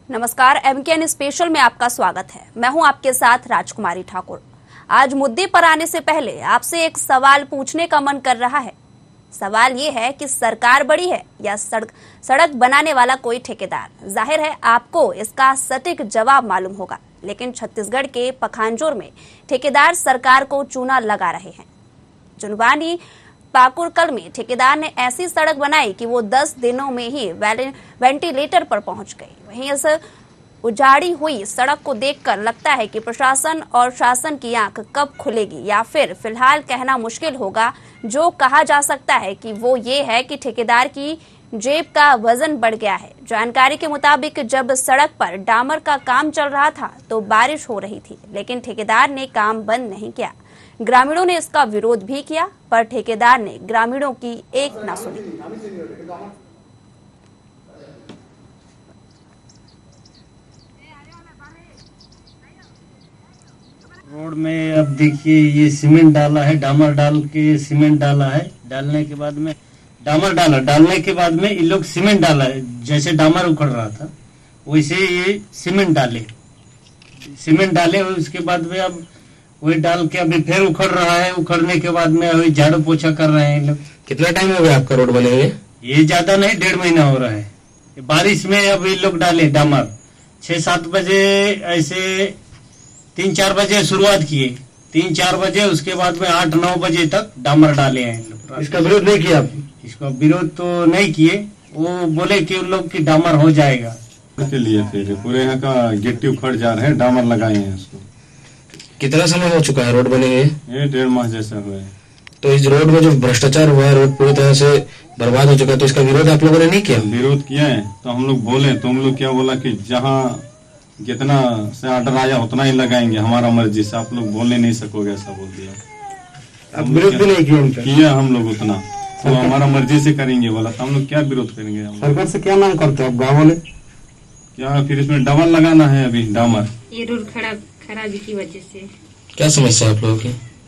नमस्कार, MKN special में आपका स्वागत है। मैं हूं आपके साथ राजकुमारी ठाकुर। आज मुद्दे पर आने से पहले आपसे एक सवाल पूछने का मन कर रहा है। सवाल ये है कि सरकार बड़ी है या सड़क बनाने वाला कोई ठेकेदार। जाहिर है आपको इसका सटीक जवाब मालूम होगा, लेकिन छत्तीसगढ़ के पखांजूर में ठेकेदार सरकार को चूना लगा रहे हैं। जुनवानी पाकुरकल में ठेकेदार ने ऐसी सड़क बनाई कि वो 10 दिनों में ही वेंटिलेटर पर पहुंच गई। वहीं इस उजाड़ी हुई सड़क को देखकर लगता है कि प्रशासन और शासन की आंख कब खुलेगी, या फिर फिलहाल कहना मुश्किल होगा। जो कहा जा सकता है कि वो ये है कि ठेकेदार की जेब का वजन बढ़ गया है। जानकारी के मुताबिक जब सड़क पर डामर का काम चल रहा था तो बारिश हो रही थी, लेकिन ठेकेदार ने काम बंद नहीं किया। ग्रामीणों ने इसका विरोध भी किया, पर ठेकेदार ने ग्रामीणों की एक न सुनी। रोड में अब देखिए ये सीमेंट डाला है, डामर डाल के सीमेंट डाला है। डालने के बाद में डामर डाला, डालने के बाद में ये लोग सीमेंट डाला है। जैसे डामर उखड़ रहा था वैसे ये सीमेंट डाले और उसके बाद में अब वही डाल के अभी फिर उखड़ रहा है। उखड़ने के बाद में अभी झाड़ू पोछा कर रहे हैं लोग। कितना टाइम हो गया आपका रोड बने हुए? ये ज्यादा नहीं, 1.5 महीना हो रहा है। बारिश में अब ये लोग डाले डामर 6-7 बजे, ऐसे 3-4 बजे शुरुआत किए, 3-4 बजे, उसके बाद में 8-9 बजे तक डामर डाले हैं लोग। इसका विरोध नहीं किया आप? इसका विरोध तो नहीं किए, वो बोले कि उन लोग की डामर हो जाएगा के लिए। फिर पूरे यहाँ का गिट्टी उखड़ जा रहे हैं, डामर लगाए हैं उसको। कितना समय हो चुका है रोड बने हुए? ये 1.5 माह जैसा हुआ है। तो इस रोड में जो भ्रष्टाचार हुआ है, रोड पूरी तरह से बर्बाद हो चुका है, तो इसका विरोध आप लोगों ने नहीं किया? विरोध किया है तो हम लोग बोले, तो हम लोग क्या बोला कि जहाँ जितना से ऑर्डर आया उतना ही लगाएंगे, हमारा मर्जी से, आप लोग बोलने नहीं सकोगे, ऐसा बोल दिया। आप विरोध भी नहीं किया हम लोग उतना, तो हमारा मर्जी से करेंगे बोला, तो हम लोग क्या विरोध करेंगे। सरकार से क्या मांग करते हो आप गाँव वाले? क्या फिर इसमें डबल लगाना है अभी डामर। ये रोड खराबी की वजह से। क्या समस्या है आप लोगों की?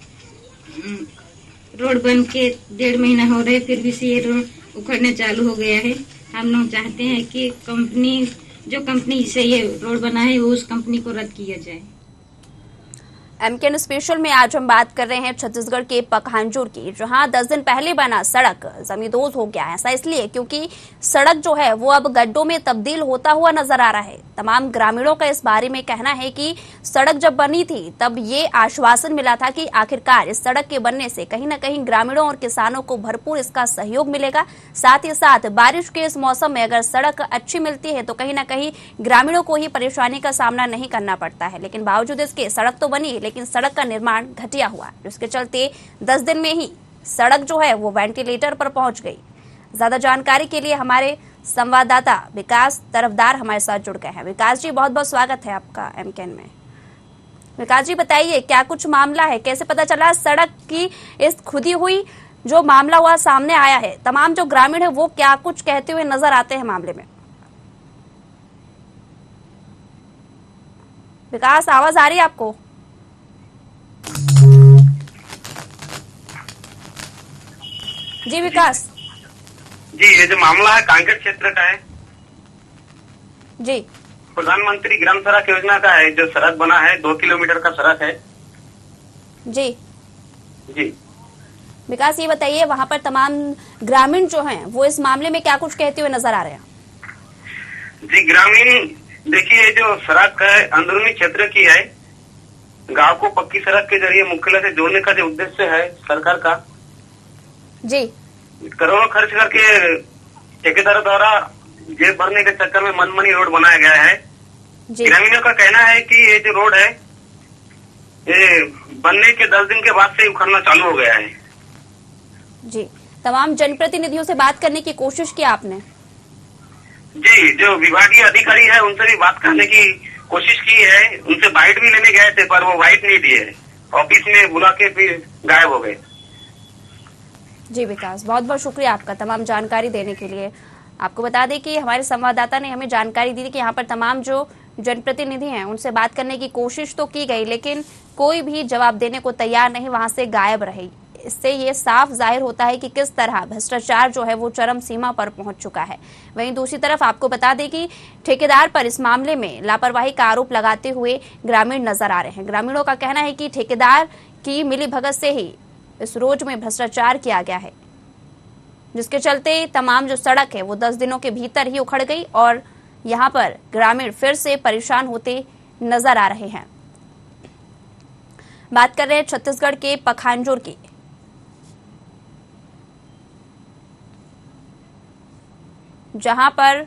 रोड बन के 1.5 महीना हो रहा है, फिर भी से ये रोड उखड़ने चालू हो गया है। हम लोग चाहते हैं कि जो कंपनी से ये रोड बना है वो उस कंपनी को रद्द किया जाए। एमकेएन स्पेशल में आज हम बात कर रहे हैं छत्तीसगढ़ के पखांजूर की, जहां 10 दिन पहले बना सड़क जमींदोज हो गया है। ऐसा इसलिए क्योंकि सड़क जो है वो अब गड्ढों में तब्दील होता हुआ नजर आ रहा है। तमाम ग्रामीणों का इस बारे में कहना है कि सड़क जब बनी थी तब ये आश्वासन मिला था कि आखिरकार इस सड़क के बनने से कहीं न कहीं ग्रामीणों और किसानों को भरपूर इसका सहयोग मिलेगा। साथ ही साथ बारिश के इस मौसम में अगर सड़क अच्छी मिलती है तो कहीं न कहीं ग्रामीणों को ही परेशानी का सामना नहीं करना पड़ता है। लेकिन बावजूद इसके सड़क तो बनी, लेकिन सड़क का निर्माण घटिया हुआ, जिसके चलते 10 दिन में ही सड़क जो है वो वेंटिलेटर पर पहुंच गई। ज्यादा जानकारी के लिए हमारे संवाददाता विकास तरफदार हमारे साथ जुड़ गए हैं। विकास जी, बहुत बहुत स्वागत है आपका एमकेएन में। विकास जी, बताइए क्या कुछ मामला है, कैसे पता चला सड़क की इस खुदी हुई जो मामला हुआ सामने आया है? तमाम जो ग्रामीण है वो क्या कुछ कहते हुए नजर आते हैं मामले में? विकास, आवाज आ रही है आपको? जी विकास जी, ये जो मामला है कांकेर क्षेत्र का है जी। प्रधानमंत्री ग्राम सड़क योजना का है। जो सड़क बना है 2 किलोमीटर का सड़क है जी। जी विकास, ये बताइए वहां पर तमाम ग्रामीण जो हैं वो इस मामले में क्या कुछ कहते हुए नजर आ रहे हैं? जी, ग्रामीण देखिए, जो सड़क है अंदरूनी क्षेत्र की है। गांव को पक्की सड़क के जरिए मुख्यालय से जोड़ने का जो उद्देश्य है सरकार का जी, करोड़ों खर्च करके ठेकेदारों द्वारा जेब भरने के चक्कर में मनमानी रोड बनाया गया है। ग्रामीणों का कहना है कि ये जो रोड है ये बनने के 10 दिन के बाद से उखड़ना चालू हो गया है। जी, तमाम जनप्रतिनिधियों से बात करने की कोशिश की आपने? जी, जो विभागीय अधिकारी है उनसे भी बात करने की कोशिश की है। उनसे बाइट भी लेने गए थे, पर वो बाइट नहीं दिए। ऑफिस में बुला के फिर गायब हो गए। जी विकास, बहुत बहुत शुक्रिया आपका तमाम जानकारी देने के लिए। आपको बता दें कि हमारे संवाददाता ने हमें जानकारी दी थी कि यहाँ पर तमाम जो जनप्रतिनिधि हैं उनसे बात करने की कोशिश तो की गई, लेकिन कोई भी जवाब देने को तैयार नहीं, वहां से गायब रहे। इससे ये साफ जाहिर होता है कि किस तरह भ्रष्टाचार जो है वो चरम सीमा पर पहुंच चुका है। वहीं दूसरी तरफ आपको बता दें कि ठेकेदार पर इस मामले में लापरवाही का आरोप लगाते हुए ग्रामीण नजर आ रहे हैं। ग्रामीणों का कहना है कि ठेकेदार की मिलीभगत से ही इस रोड में भ्रष्टाचार किया गया है, जिसके चलते तमाम जो सड़क है वो 10 दिनों के भीतर ही उखड़ गई और यहाँ पर ग्रामीण फिर से परेशान होते नजर आ रहे हैं। बात कर रहे हैं छत्तीसगढ़ के पखांजूर की, जहां पर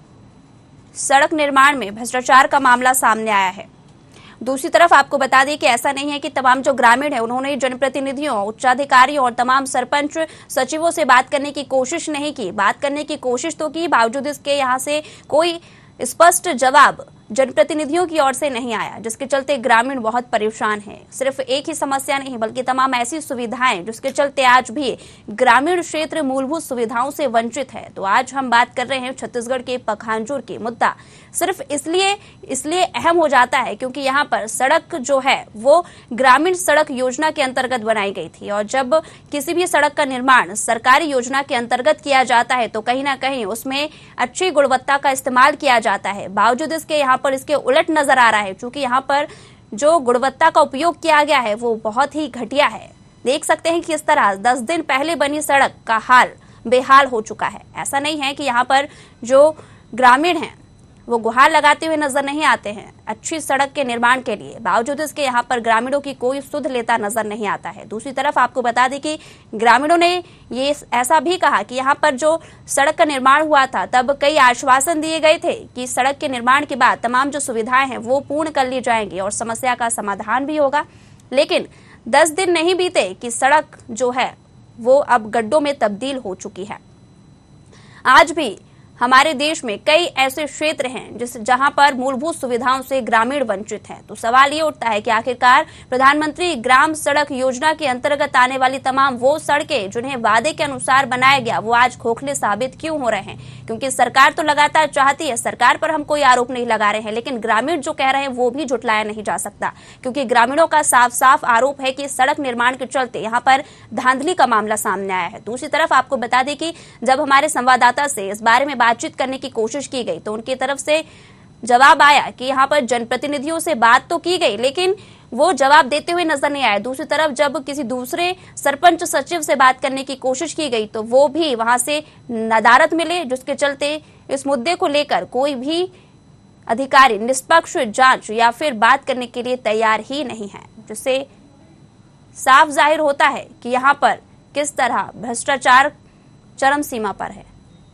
सड़क निर्माण में भ्रष्टाचार का मामला सामने आया है। दूसरी तरफ आपको बता दें कि ऐसा नहीं है कि तमाम जो ग्रामीण है उन्होंने जनप्रतिनिधियों, उच्चाधिकारियों और तमाम सरपंच सचिवों से बात करने की कोशिश नहीं की। बात करने की कोशिश तो की, बावजूद इसके यहां से कोई स्पष्ट जवाब जनप्रतिनिधियों की ओर से नहीं आया, जिसके चलते ग्रामीण बहुत परेशान हैं। सिर्फ एक ही समस्या नहीं बल्कि तमाम ऐसी सुविधाएं जिसके चलते आज भी ग्रामीण क्षेत्र मूलभूत सुविधाओं से वंचित है। तो आज हम बात कर रहे हैं छत्तीसगढ़ के पखांजूर की। मुद्दा सिर्फ इसलिए अहम हो जाता है क्योंकि यहाँ पर सड़क जो है वो ग्रामीण सड़क योजना के अंतर्गत बनाई गई थी, और जब किसी भी सड़क का निर्माण सरकारी योजना के अंतर्गत किया जाता है तो कहीं ना कहीं उसमें अच्छी गुणवत्ता का इस्तेमाल किया जाता है। बावजूद इसके यहाँ पर इसके उलट नजर आ रहा है, क्योंकि यहाँ पर जो गुणवत्ता का उपयोग किया गया है वो बहुत ही घटिया है। देख सकते हैं कि किस तरह 10 दिन पहले बनी सड़क का हाल बेहाल हो चुका है। ऐसा नहीं है कि यहाँ पर जो ग्रामीण हैं वो गुहार लगाते हुए नजर नहीं आते हैं अच्छी सड़क के निर्माण के लिए, बावजूद इसके यहाँ पर ग्रामीणों की कोई सुध लेता नजर नहीं आता है। दूसरी तरफ आपको बता दें कि ग्रामीणों ने ये ऐसा भी कहा कि यहाँ पर जो सड़क का निर्माण हुआ था तब कई आश्वासन दिए गए थे कि सड़क के निर्माण के बाद तमाम जो सुविधाएं हैं वो पूर्ण कर ली जाएंगी और समस्या का समाधान भी होगा, लेकिन 10 दिन नहीं बीते कि सड़क जो है वो अब गड्ढों में तब्दील हो चुकी है। आज भी हमारे देश में कई ऐसे क्षेत्र हैं जहां पर मूलभूत सुविधाओं से ग्रामीण वंचित हैं। तो सवाल ये उठता है कि आखिरकार प्रधानमंत्री ग्राम सड़क योजना के अंतर्गत आने वाली तमाम वो सड़कें जिन्हें वादे के अनुसार बनाया गया वो आज खोखले साबित क्यों हो रहे हैं? क्योंकि सरकार तो लगातार चाहती है, सरकार पर हम कोई आरोप नहीं लगा रहे हैं, लेकिन ग्रामीण जो कह रहे हैं वो भी झुटलाया नहीं जा सकता, क्योंकि ग्रामीणों का साफ साफ आरोप है कि सड़क निर्माण के चलते यहाँ पर धांधली का मामला सामने आया है। दूसरी तरफ आपको बता दें कि जब हमारे संवाददाता से इस बारे में बातचीत करने की कोशिश की गई तो उनकी तरफ से जवाब आया कि यहाँ पर जनप्रतिनिधियों से बात तो की गई लेकिन वो जवाब देते हुए नजर नहीं आए। दूसरी तरफ जब किसी दूसरे सरपंच सचिव से बात करने की कोशिश की गई तो वो भी वहां से नदारद मिले, जिसके चलते इस मुद्दे को लेकर कोई भी अधिकारी निष्पक्ष जांच या फिर बात करने के लिए तैयार ही नहीं है, जिससे साफ जाहिर होता है कि यहाँ पर किस तरह भ्रष्टाचार चरम सीमा पर है।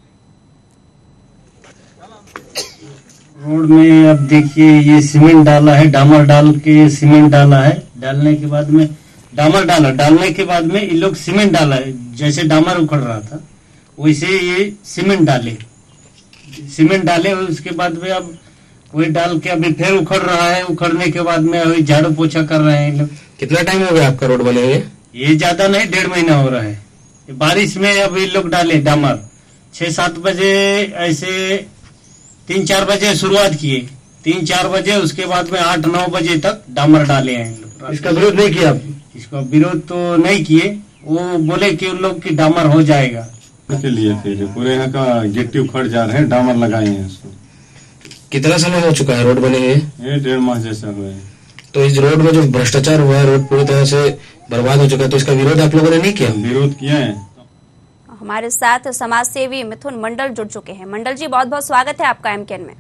रोड में अब देखिए ये सीमेंट डाला है, डामर डाल के सीमेंट डाला है, डालने के बाद में डामर डाला, डालने के बाद में ये लोग सीमेंट डाला है। जैसे डामर उखड़ रहा था वैसे ये सीमेंट डाले और उसके बाद में अब वही डाल के अभी फिर उखड़ रहा है। उखड़ने के बाद में वही झाड़ू पोछा कर रहे हैं लोग। कितना टाइम हो गया आपका रोड बने हुए? ये ज्यादा नहीं, 1.5 महीना हो रहा है। बारिश में अब ये लोग डाले डामर 6-7 बजे, ऐसे 3-4 बजे शुरुआत किए, 3-4 बजे, उसके बाद में 8-9 बजे तक डामर डाले हैं लोग। इसका विरोध नहीं किया? इसका विरोध तो नहीं किए, वो बोले कि उन लोग की डामर हो जाएगा के लिए फिर पूरे यहाँ का गिट्टी उखड़ जा रहे हैं, डामर लगाए हैं इसको। कितना समय हो चुका है रोड बने हुए? ये 1.5 माह जैसा हुआ है। तो इस रोड में जो भ्रष्टाचार हुआ है, रोड पूरी तरह से बर्बाद हो चुका है, तो इसका विरोध आप लोगों ने नहीं किया? विरोध किया है। हमारे साथ समाज सेवी मिथुन मंडल जुड़ चुके हैं। मंडल जी, बहुत बहुत स्वागत है आपका एमकेएन में।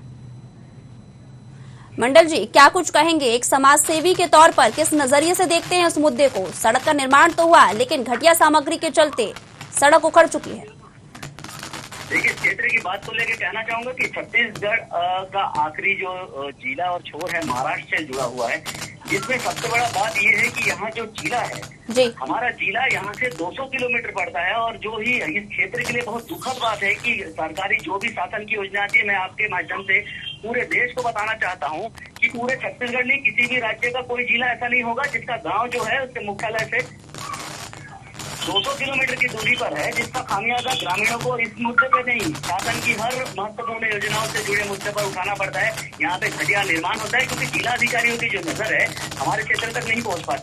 मंडल जी, क्या कुछ कहेंगे एक समाज सेवी के तौर पर, किस नजरिए से देखते हैं इस मुद्दे को? सड़क का निर्माण तो हुआ लेकिन घटिया सामग्री के चलते सड़क उखड़ चुकी है। देखिए, इस क्षेत्र की बात को लेकर कहना चाहूंगा कि छत्तीसगढ़ का आखिरी जो जिला और छोर है महाराष्ट्र से जुड़ा हुआ है, जिसमें सबसे बड़ा बात यह है कि यहाँ जो जिला है जी, हमारा जिला यहाँ से 200 किलोमीटर पड़ता है। और जो ही इस क्षेत्र के लिए बहुत दुखद बात है कि सरकारी जो भी शासन की योजना आती है, मैं आपके माध्यम से पूरे देश को बताना चाहता हूँ कि पूरे छत्तीसगढ़ में किसी भी राज्य का कोई जिला ऐसा नहीं होगा जिसका गाँव जो है उसके मुख्यालय से 200 किलोमीटर की दूरी पर है, जिसका खामियाजा ग्रामीणों को इस मुद्दे पे नहीं, शासन की हर महत्वपूर्ण योजनाओं से जुड़े मुद्दे पर उठाना पड़ता है। यहाँ पे घटिया निर्माण होता है क्योंकि जिला अधिकारियों की जो नजर है हमारे क्षेत्र तक नहीं पहुँच पाती।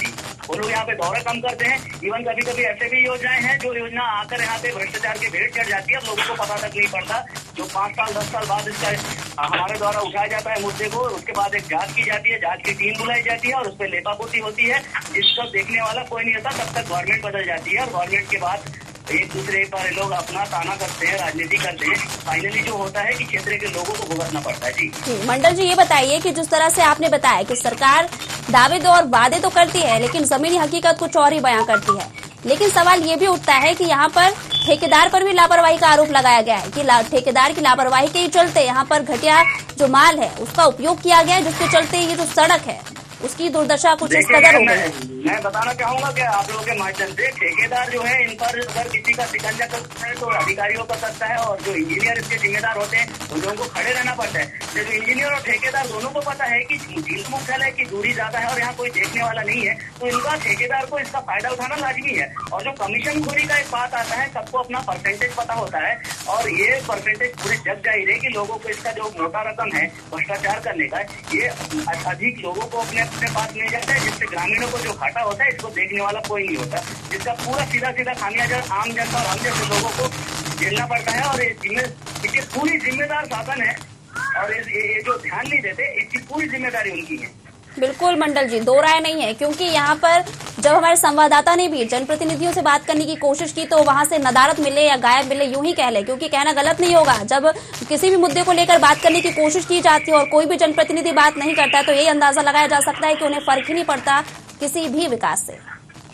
वो लोग यहाँ पे दौरा कम करते हैं। इवन कभी कभी ऐसे भी योजनाएं हैं जो योजना आकर यहाँ पे भ्रष्टाचार की भेंट चढ़ जाती है, लोगों को पता तक नहीं पड़ता। जो 5 साल 10 साल बाद इसका हमारे द्वारा उठाया जाता है मुद्दे को, उसके बाद एक जांच की जाती है, जांच की टीम बुलाई जाती है और उस पर लेपापोती होती है, जिसको देखने वाला कोई नहीं होता। तब तक गवर्नमेंट बदल जाती है और गवर्नमेंट के बाद एक दूसरे पर लोग अपना ताना करते हैं, राजनीति करते हैं। फाइनली जो होता है कि क्षेत्र के लोगों को भुगतना पड़ता है। जी मंडल जी, ये बताइए कि जिस तरह से आपने बताया कि सरकार दावे और वादे तो करती है लेकिन जमीनी हकीकत कुछ और ही बयां करती है, लेकिन सवाल ये भी उठता है कि यहाँ पर ठेकेदार पर भी लापरवाही का आरोप लगाया गया है कि ठेकेदार की लापरवाही के ही चलते यहाँ पर घटिया जो माल है उसका उपयोग किया गया है, जिसके चलते ये जो सड़क है उसकी दुर्दशा कुछ इस कदर हो गई। मैं बताना चाहूंगा कि आप लोगों के माध्यम से ठेकेदार जो है इन पर अगर किसी का शिकंजा करता है तो अधिकारियों का करता है, और जो इंजीनियर इसके जिम्मेदार होते हैं उन लोगों को खड़े रहना पड़ता है। जब इंजीनियर और ठेकेदार दोनों को पता है कि जिला मुख्यालय की दूरी ज्यादा है और यहाँ कोई देखने वाला नहीं है, तो इनका ठेकेदार को इसका फायदा उठाना लाजमी है। और जो कमीशन खोरी का एक बात आता है, सबको अपना परसेंटेज पता होता है और ये परसेंटेज पूरे जग जाहिर है कि लोगों को इसका जो मोटा रकम है भ्रष्टाचार करने का, ये अधिक लोगों को अपने पास मिल जाता है, जिससे ग्रामीणों को जो घाटा होता है इसको देखने वाला कोई नहीं होता, जिसका पूरा सीधा खामियाजा आम जनता और हम जैसे लोगों को झेलना पड़ता है। और इसकी पूरी जिम्मेदार शासन है और ये जो ध्यान नहीं देते इसकी पूरी जिम्मेदारी उनकी है। बिल्कुल मंडल जी, दो राय नहीं है, क्योंकि यहाँ पर जब हमारे संवाददाता ने भी जनप्रतिनिधियों से बात करने की कोशिश की तो वहां से नदारत मिले या गायब मिले यूं ही कह ले, क्योंकि कहना गलत नहीं होगा। जब किसी भी मुद्दे को लेकर बात करने की कोशिश की जाती है और कोई भी जनप्रतिनिधि बात नहीं करता है तो यही अंदाजा लगाया जा सकता है कि उन्हें फर्क ही नहीं पड़ता किसी भी विकास से।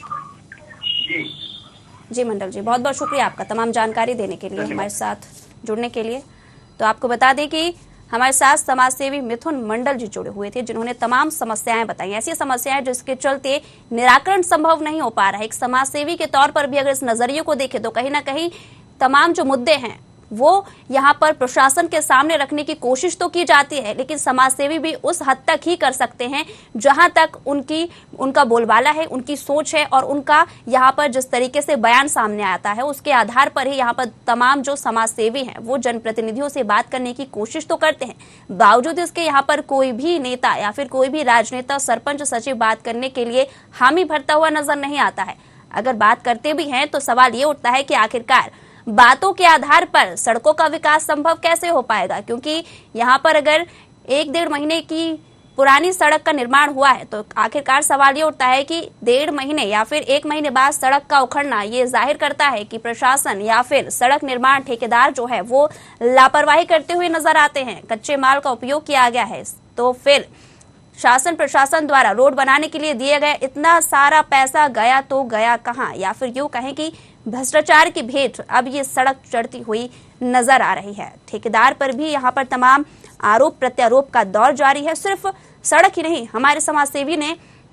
जी मंडल जी, बहुत बहुत शुक्रिया आपका तमाम जानकारी देने के लिए, हमारे साथ जुड़ने के लिए। तो आपको बता दें कि हमारे साथ समाजसेवी मिथुन मंडल जी जुड़े हुए थे, जिन्होंने तमाम समस्याएं बताई, ऐसी समस्याएं जिसके चलते निराकरण संभव नहीं हो पा रहा है। एक समाजसेवी के तौर पर भी अगर इस नजरिए को देखें तो कहीं ना कहीं तमाम जो मुद्दे हैं वो यहाँ पर प्रशासन के सामने रखने की कोशिश तो की जाती है, लेकिन समाजसेवी भी उस हद तक ही कर सकते हैं जहां तक उनका बोलबाला है, उनकी सोच है और उनका यहाँ पर जिस तरीके से बयान सामने आता है उसके आधार पर ही यहाँ पर तमाम जो समाजसेवी हैं वो जनप्रतिनिधियों से बात करने की कोशिश तो करते हैं। बावजूद इसके यहाँ पर कोई भी नेता या फिर कोई भी राजनेता, सरपंच, सचिव बात करने के लिए हामी भरता हुआ नजर नहीं आता है। अगर बात करते भी हैं तो सवाल ये उठता है कि आखिरकार बातों के आधार पर सड़कों का विकास संभव कैसे हो पाएगा, क्योंकि यहाँ पर अगर 1-1.5 महीने की पुरानी सड़क का निर्माण हुआ है तो आखिरकार सवाल ये उठता है कि 1.5 महीने या फिर 1 महीने बाद सड़क का उखड़ना ये जाहिर करता है कि प्रशासन या फिर सड़क निर्माण ठेकेदार जो है वो लापरवाही करते हुए नजर आते हैं। कच्चे माल का उपयोग किया गया है तो फिर शासन प्रशासन द्वारा रोड बनाने के लिए दिए गए इतना सारा पैसा गया तो गया कहां, या फिर यूं कहें कि भ्रष्टाचार की भेंट अब ये सड़क चढ़ती हुई नजर आ रही है। ठेकेदार पर भी यहाँ पर तमाम आरोप प्रत्यारोप का दौर जारी है। सिर्फ सड़क ही नहीं, हमारे समाजसेवी ने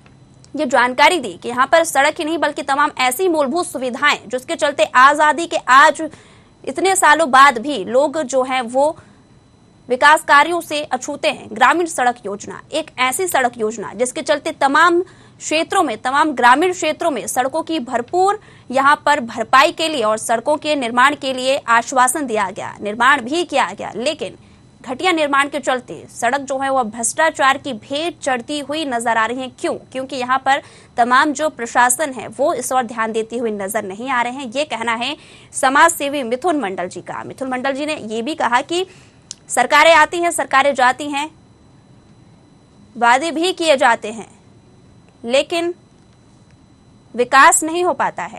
ये जानकारी दी कि यहाँ पर सड़क ही नहीं बल्कि तमाम ऐसी मूलभूत सुविधाएं जिसके चलते आजादी के आज इतने सालों बाद भी लोग जो है वो विकास कार्यों से अछूते हैं। ग्रामीण सड़क योजना एक ऐसी सड़क योजना जिसके चलते तमाम क्षेत्रों में, तमाम ग्रामीण क्षेत्रों में सड़कों की भरपूर यहाँ पर भरपाई के लिए और सड़कों के निर्माण के लिए आश्वासन दिया गया, निर्माण भी किया गया, लेकिन घटिया निर्माण के चलते सड़क जो है वह भ्रष्टाचार की भेंट चढ़ती हुई नजर आ रही है। क्यों? क्योंकि यहाँ पर तमाम जो प्रशासन है वो इस ओर ध्यान देते हुए नजर नहीं आ रहे हैं। ये कहना है समाजसेवी मिथुन मंडल जी का। मिथुन मंडल जी ने ये भी कहा कि सरकारें आती हैं, सरकारें जाती हैं, वादे भी किए जाते हैं, लेकिन विकास नहीं हो पाता है।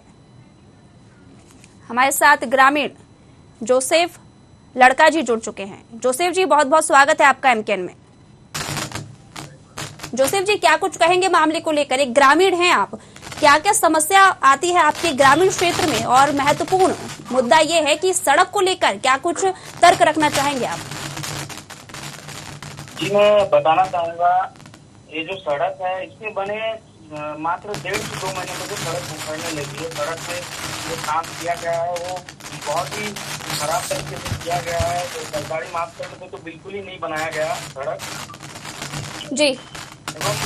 हमारे साथ ग्रामीण जोसेफ लड़का जी जुड़ चुके हैं। जोसेफ जी, बहुत बहुत स्वागत है आपका एमकेएन में। जोसेफ जी, क्या कुछ कहेंगे मामले को लेकर? एक ग्रामीण हैं आप, क्या क्या समस्या आती है आपके ग्रामीण क्षेत्र में? और महत्वपूर्ण मुद्दा ये है कि सड़क को लेकर क्या कुछ तर्क रखना चाहेंगे आप? जी, मैं बताना चाहूंगा, ये जो सड़क है इसके बने मात्र 1.5 से 2 महीने में जो सड़क उखड़ने लगी है। सड़क में जो काम किया गया है वो बहुत ही खराब तरीके से किया गया है। तो सरकारी मापदंड में तो बिल्कुल ही नहीं बनाया गया सड़क जी। एवं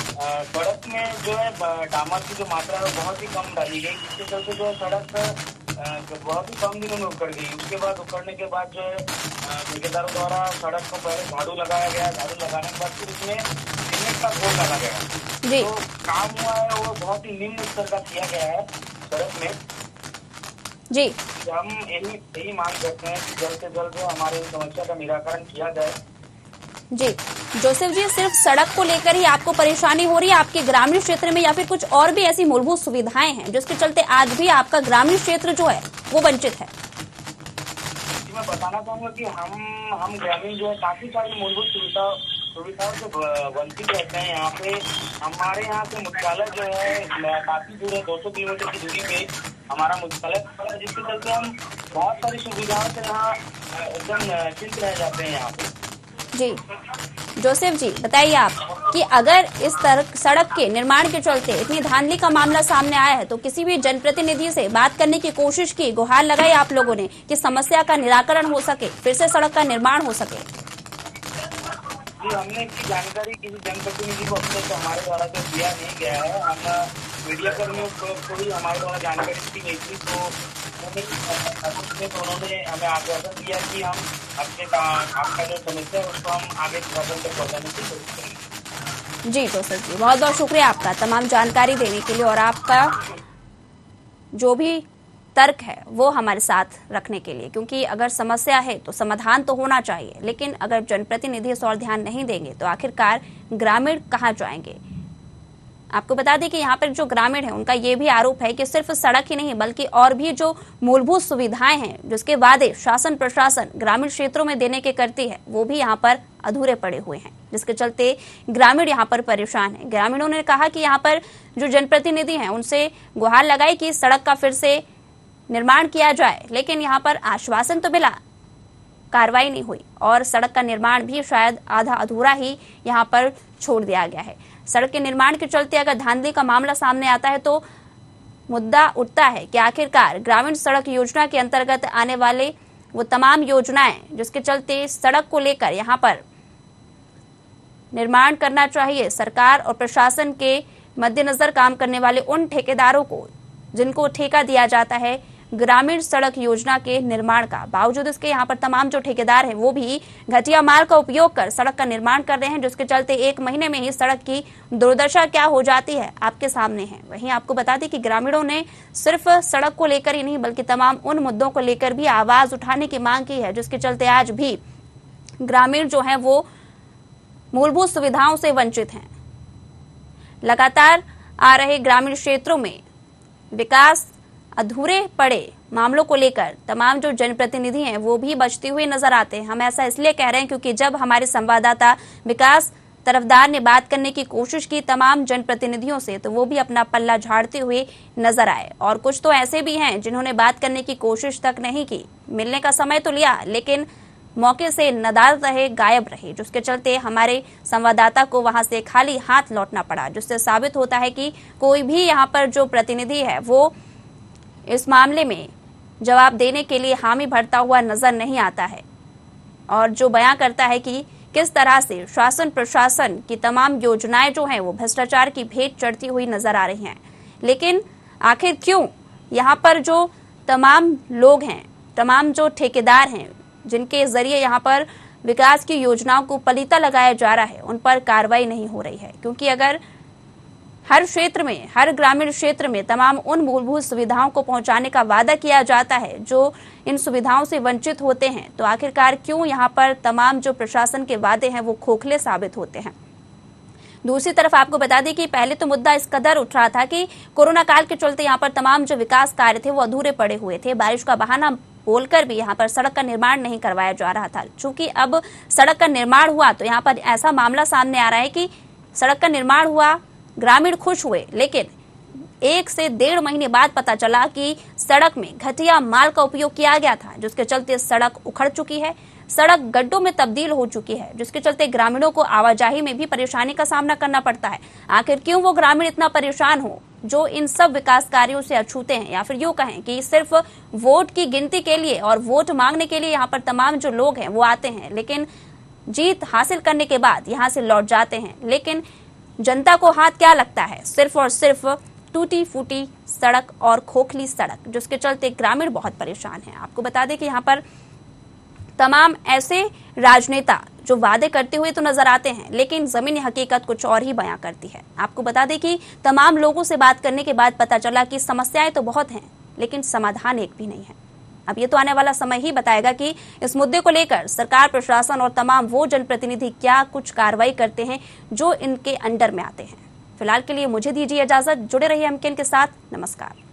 सड़क में जो है डामर की जो मात्रा है बहुत ही कम डाली गई, जिसके चलते जो सड़क बहुत ही कम दिनों में उखड़ गई। उसके बाद उखड़ने के बाद जो है ठेकेदारों द्वारा सड़क को पहले झाड़ू लगाया गया, झाड़ू लगाने के बाद फिर उसमें सीमेंट का घोल डाला गया। तो काम हुआ है वो बहुत ही निम्न स्तर का किया गया है सड़क में जी। हम यही मांग करते हैं कि जल्द से जल्द हमारे इस समस्या का निराकरण किया जाए। जी जोसेफ जी, सिर्फ सड़क को लेकर ही आपको परेशानी हो रही है आपके ग्रामीण क्षेत्र में, या फिर कुछ और भी ऐसी मूलभूत सुविधाएं हैं जिसके चलते आज भी आपका ग्रामीण क्षेत्र जो है वो वंचित है? मैं बताना चाहूंगा कि हम ग्रामीण जो है काफी सारी मूलभूत सुविधाओं से वंचित रहते हैं। यहाँ पे हमारे यहाँ से मुख्यालय जो है काफी दूर है, 200 किलोमीटर की दूरी पे हमारा मुख्यालय, जिसके चलते हम बहुत सारी सुविधाओं से यहाँ एकदम चिंत रह जाते हैं यहाँ पे। जी जोसेफ जी, बताइए आप कि अगर इस सड़क के निर्माण के चलते इतनी धांधली का मामला सामने आया है तो किसी भी जनप्रतिनिधि से बात करने की कोशिश की, गुहार लगाई आप लोगों ने कि समस्या का निराकरण हो सके, फिर से सड़क का निर्माण हो सके? जी, हमने इसकी जानकारी किसी जनप्रतिनिधि को अपने से हमारे द्वारा तो दिया नहीं गया है। हम मीडिया कर्मियों को भी हमारे द्वारा जानकारी दी गई थी, तो उन्होंने हमें आश्वासन दिया कि हम आपका जो समस्या है उसको हम आगे प्रशासन तक पहुँचाने की कोशिश करेंगे। जी जोसेफ जी, बहुत बहुत शुक्रिया आपका तमाम जानकारी देने के लिए और आपका जो भी तर्क है वो हमारे साथ रखने के लिए, क्योंकि अगर समस्या है तो समाधान तो होना चाहिए, लेकिन अगर जनप्रतिनिधि इस और ध्यान नहीं देंगे तो आखिरकार ग्रामीण कहाँ जाएंगे? आपको बता दें कि यहाँ पर जो ग्रामीण है उनका ये भी आरोप है कि सिर्फ सड़क ही नहीं बल्कि और भी जो मूलभूत सुविधाएं हैं जिसके वादे शासन प्रशासन ग्रामीण क्षेत्रों में देने के करती है वो भी यहाँ पर अधूरे पड़े हुए हैं, जिसके चलते ग्रामीण यहाँ पर परेशान है। ग्रामीणों ने कहा कि यहाँ पर जो जनप्रतिनिधि हैं उनसे गुहार लगाई कि सड़क का फिर से निर्माण किया जाए, लेकिन यहाँ पर आश्वासन तो मिला, कार्रवाई नहीं हुई और सड़क का निर्माण भी शायद आधा अधूरा ही यहाँ पर छोड़ दिया गया है। सड़क के निर्माण के चलते अगर धांधली का मामला सामने आता है तो मुद्दा उठता है कि आखिरकार ग्रामीण सड़क योजना के अंतर्गत आने वाले वो तमाम योजनाएं जिसके चलते सड़क को लेकर यहाँ पर निर्माण करना चाहिए, सरकार और प्रशासन के मद्देनजर काम करने वाले उन ठेकेदारों को जिनको ठेका दिया जाता है ग्रामीण सड़क योजना के निर्माण का, बावजूद इसके यहाँ पर तमाम जो ठेकेदार हैं वो भी घटिया माल का उपयोग कर सड़क का निर्माण कर रहे हैं, जिसके चलते 1 महीने में ही सड़क की दुर्दशा क्या हो जाती है आपके सामने है। वहीं आपको बता दें कि ग्रामीणों ने सिर्फ सड़क को लेकर ही नहीं बल्कि तमाम उन मुद्दों को लेकर भी आवाज उठाने की मांग की है, जिसके चलते आज भी ग्रामीण जो है वो मूलभूत सुविधाओं से वंचित हैं। लगातार आ रहे ग्रामीण क्षेत्रों में विकास अधूरे पड़े मामलों को लेकर तमाम जो जनप्रतिनिधि हैं वो भी बचते हुए नजर आते हैं। हम ऐसा इसलिए कह रहे हैं क्योंकि जब हमारे संवाददाता विकास तरफदार ने बात करने की कोशिश की तमाम जनप्रतिनिधियों से तो वो भी अपना पल्ला झाड़ते हुए नजर आए, और कुछ तो ऐसे भी हैं जिन्होंने बात करने की कोशिश तक नहीं की, मिलने का समय तो लिया लेकिन मौके से नदारद रहे, गायब रहे, जिसके चलते हमारे संवाददाता को वहां से खाली हाथ लौटना पड़ा, जिससे साबित होता है कि कोई भी यहाँ पर जो प्रतिनिधि है वो इस मामले में जवाब देने के लिए हामी भरता हुआ नजर नहीं आता है और जो बयां करता है कि किस तरह से शासन प्रशासन की तमाम योजनाएं जो हैं वो भ्रष्टाचार की भेंट चढ़ती हुई नजर आ रही हैं। लेकिन आखिर क्यों यहाँ पर जो तमाम लोग हैं, तमाम जो ठेकेदार हैं जिनके जरिए यहाँ पर विकास की योजनाओं को पलीता लगाया जा रहा है उन पर कार्रवाई नहीं हो रही है? क्योंकि अगर हर क्षेत्र में, हर ग्रामीण क्षेत्र में तमाम उन मूलभूत सुविधाओं को पहुंचाने का वादा किया जाता है जो इन सुविधाओं से वंचित होते हैं, तो आखिरकार क्यों यहाँ पर तमाम जो प्रशासन के वादे हैं वो खोखले साबित होते हैं? दूसरी तरफ आपको बता दें कि पहले तो मुद्दा इस कदर उठ रहा था कि कोरोना काल के चलते यहाँ पर तमाम जो विकास कार्य थे वो अधूरे पड़े हुए थे, बारिश का बहाना बोलकर भी यहाँ पर सड़क का निर्माण नहीं करवाया जा रहा था। चूंकि अब सड़क का निर्माण हुआ तो यहाँ पर ऐसा मामला सामने आ रहा है कि सड़क का निर्माण हुआ, ग्रामीण खुश हुए, लेकिन 1 से 1.5 महीने बाद पता चला कि सड़क में घटिया माल का उपयोग किया गया था, जिसके चलते सड़क उखड़ चुकी है, सड़क गड्ढों में तब्दील हो चुकी है, जिसके चलते ग्रामीणों को आवाजाही में भी परेशानी का सामना करना पड़ता है। आखिर क्यों वो ग्रामीण इतना परेशान हो जो इन सब विकास कार्यों से अछूते हैं, या फिर यूं कहें कि सिर्फ वोट की गिनती के लिए और वोट मांगने के लिए यहाँ पर तमाम जो लोग हैं वो आते हैं, लेकिन जीत हासिल करने के बाद यहाँ से लौट जाते हैं। लेकिन जनता को हाथ क्या लगता है? सिर्फ और सिर्फ टूटी फूटी सड़क और खोखली सड़क, जिसके चलते ग्रामीण बहुत परेशान हैं। आपको बता दें कि यहाँ पर तमाम ऐसे राजनेता जो वादे करते हुए तो नजर आते हैं, लेकिन जमीनी हकीकत कुछ और ही बयां करती है। आपको बता दें कि तमाम लोगों से बात करने के बाद पता चला कि समस्याएं तो बहुत हैं, लेकिन समाधान एक भी नहीं है। अब ये तो आने वाला समय ही बताएगा कि इस मुद्दे को लेकर सरकार, प्रशासन और तमाम वो जनप्रतिनिधि क्या कुछ कार्रवाई करते हैं जो इनके अंडर में आते हैं। फिलहाल के लिए मुझे दीजिए इजाजत। जुड़े रहिए एमकेएन के साथ। नमस्कार।